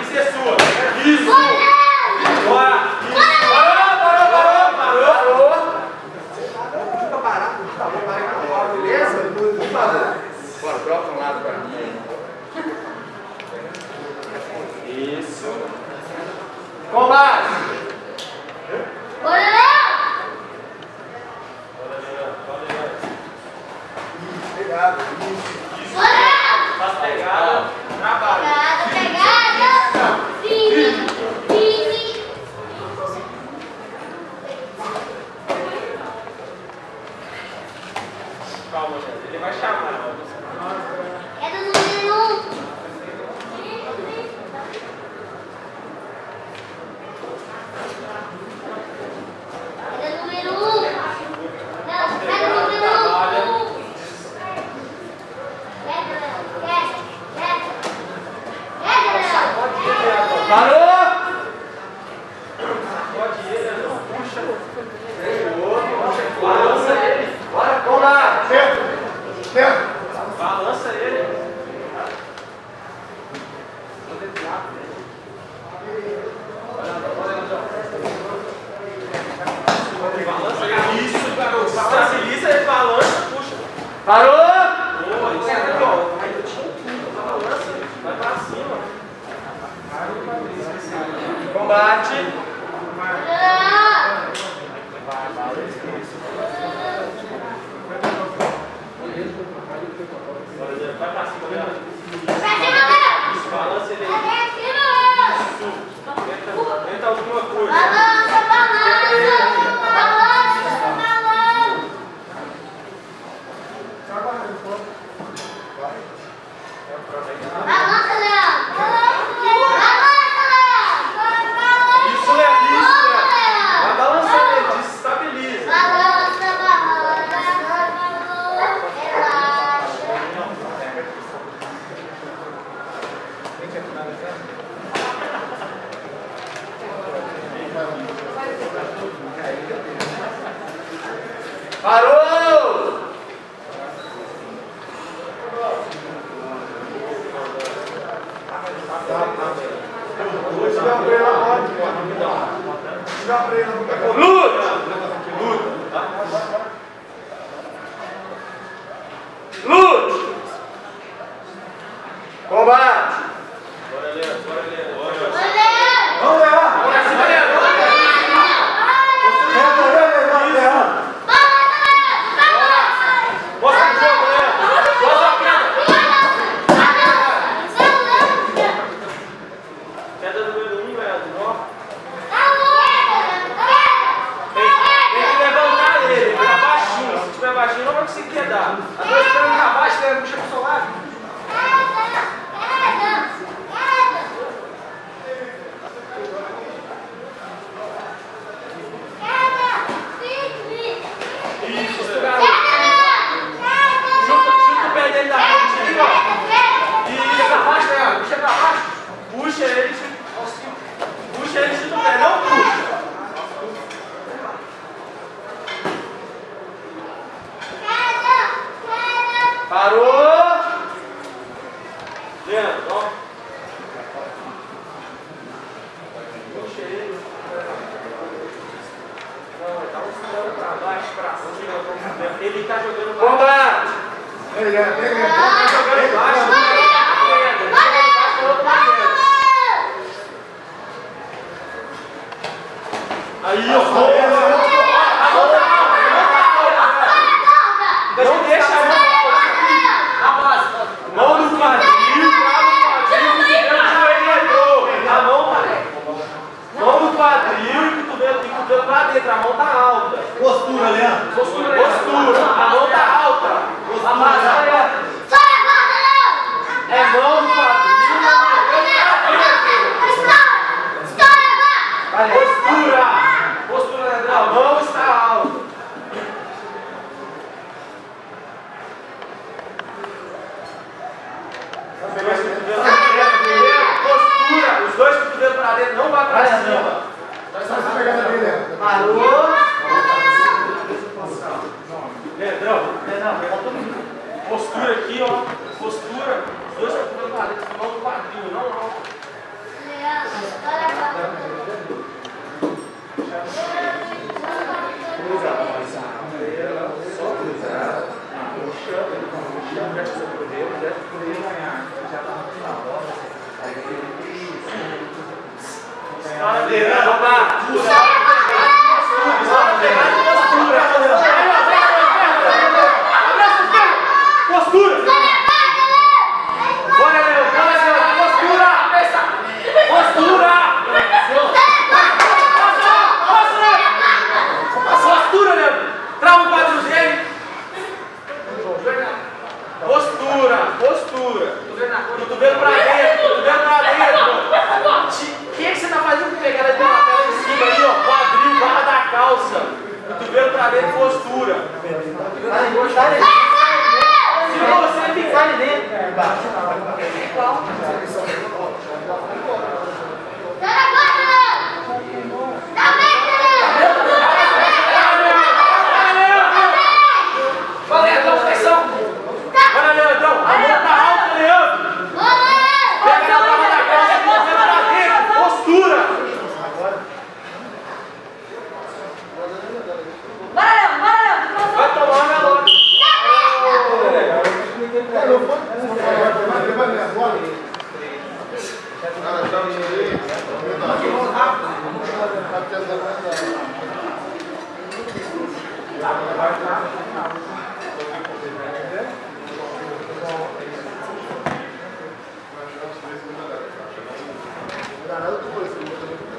Isso é sua. Isso. Bora. Parou. Nunca parar. Tá bom, para. Beleza? Por favor. Bora, troca um lado pra mim. Isso. Combate. Bora. Pegada. Faz pegada. Trabalho. Pegada. Firme. Calma, gente. Ele vai chamar. É do número 1. É do número 1. Não, é do número 1. Parou! Pode ir, não puxa. Balança ele. Bora, vamos lá. Tempo. Balança ele. Balança ele. Isso, garoto. Estabiliza ele, balança, puxa. Parou! Boa, isso é legal. Balança, vai pra cima. Combate. Vai pra cima, Leandro. Isso, balança ele aí. Isso. Tenta alguma coisa. Balança. Isso, Léo. Vai balançando ele, desestabiliza. Parou! Luta! Combate! Bora, Leandro. Vamos, Leandro! Mostra o jogo, Leandro! Mostra a queda número 1, Leandro. Tem que levantar ele, ficar baixinho. Se estiver baixinho, não vai conseguir quedar. A dois pernas pra baixo, Leandro, puxa pro seu lado. Isso, garoto. Chuta o pé dele da frente ali, ó. E pra baixo, Leandro. Puxa pra baixo. Puxa ele, chuta o pé. Não puxa. Parou. Leandro, ó. Puxa ele. Não, ele tá mostrando pra baixo, pra cima. Ele tá jogando baixo. Combate! Ele tá jogando baixo. Aí, ó. Não deixa a mão no quadril, mão no quadril e cotovelo pra dentro. A mão tá alta. Postura, Leandro. Postura. A mão tá alta. É mão no quadril. Postura, Leandro. A mão está alta. Postura. Os dois cotovelos pra dentro, não vai pra cima. Tá pegando ali, Leandro. Parou. Granada, tu